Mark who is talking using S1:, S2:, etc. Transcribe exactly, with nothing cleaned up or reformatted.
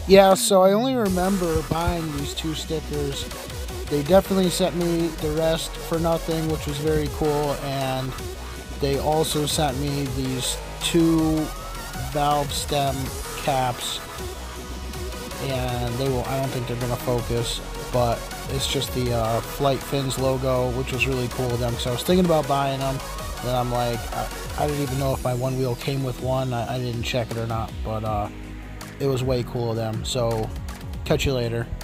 S1: Yeah, so I only remember buying these two stickers. They definitely sent me the rest for nothing, which was very cool, and they also sent me these two valve stem caps, and they will, I don't think they're going to focus, but it's just the uh, Flightfins logo, which was really cool of them, because I was thinking about buying them, and I'm like, I, I didn't even know if my Onewheel came with one. I, I didn't check it or not, but uh, it was way cool of them. So catch you later.